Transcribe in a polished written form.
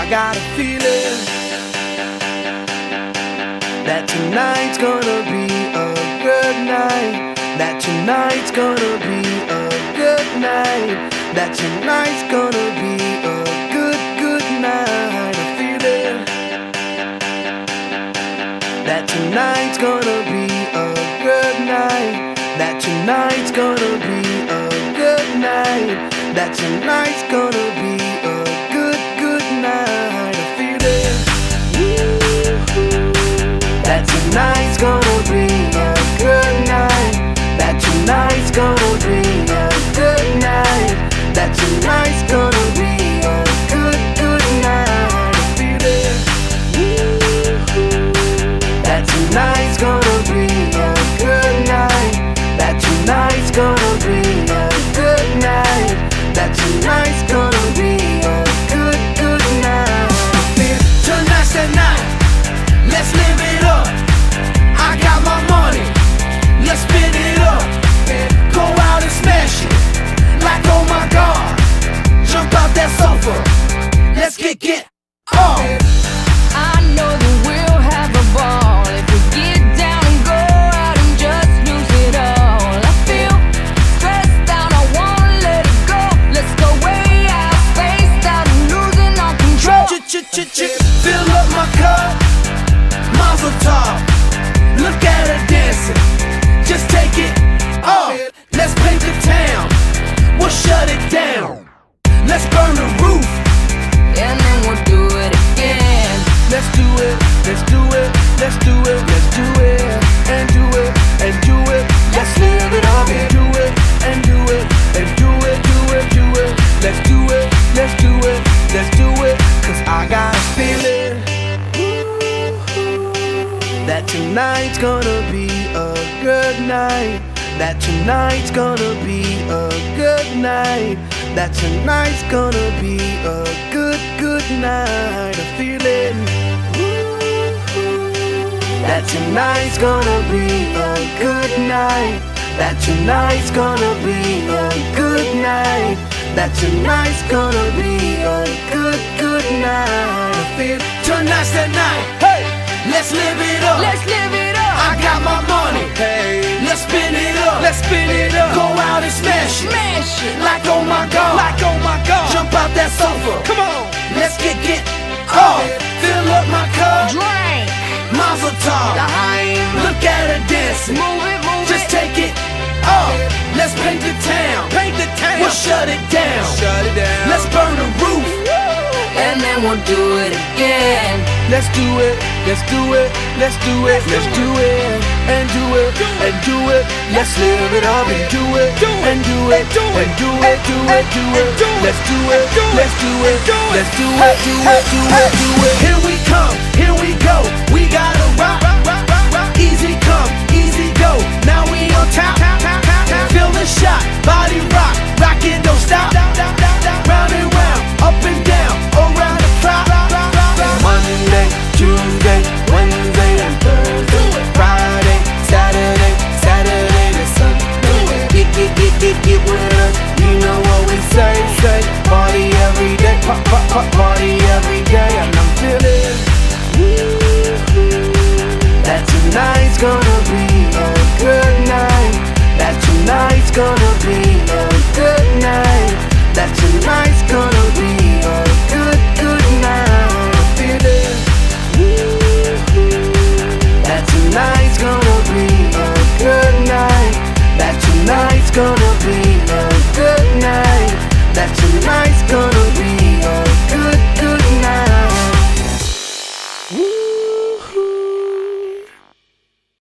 I got a feeling that tonight's gonna be a good night. That tonight's gonna be a good night. That tonight's gonna be a good night. A feeling that tonight's gonna be a good night. That tonight's gonna be a good night. That tonight's gonna be a good night. A feeling that tonight's gonna be a good night. That tonight's gonna be a good night. That tonight's gonna be a good night. A feeling that tonight's gonna be a good night. That tonight's gonna be a good night. That tonight's gonna be a good night. Tonight's the night, let's live it up. I got my money, let's spin it up. Go out and smash it, like oh my God. Jump out that sofa, let's get off. I know that we'll have a ball if we get down and go out and just lose it all. I feel stressed out, I wanna let it go. Let's go way out, spaced out and losing all control. Fill up my cup, Mazel tov. Look at her dancing, just take it off. Let's paint the town, we'll shut it down. Let's burn the roof, And then we'll do it again. let's do it, let's do it, let's do it, let's do it, and do it, and do it. Let's live it up and do it, and do it, and do it, do it, do it. Let's do it, let's do it, let's do it. Cause I got a feeling that tonight's gonna be a good night. That tonight's gonna be a good night. That tonight's gonna be a good night. A feeling that tonight's gonna be a good night. That tonight's gonna be a good night. That tonight's gonna be a good night. I feel tonight's the night. Hey, let's live it up. Let's live it up. I got my money. Hey, let's spin it up. Let's spin it up. Go out and smash it. Smash it. Like oh my God. Like oh my God. Jump out that sofa. Come on. Let's get off. Fill up my cup. Drink. Mazel tov. Look at her dancing. Move it, move Just it. take it off. Let's paint the town. Paint the town. We'll shut it down. Shut it down. Let's burn the roof. And then we'll do it again. Let's do it. Let's do it. Let's do it. Let's do it. And do it. And do it. Let's live it up and do it. And do it. And do it. Do it. Do it. Let's do it. Let's do it. Let's do it. Do it. Do it. Do it.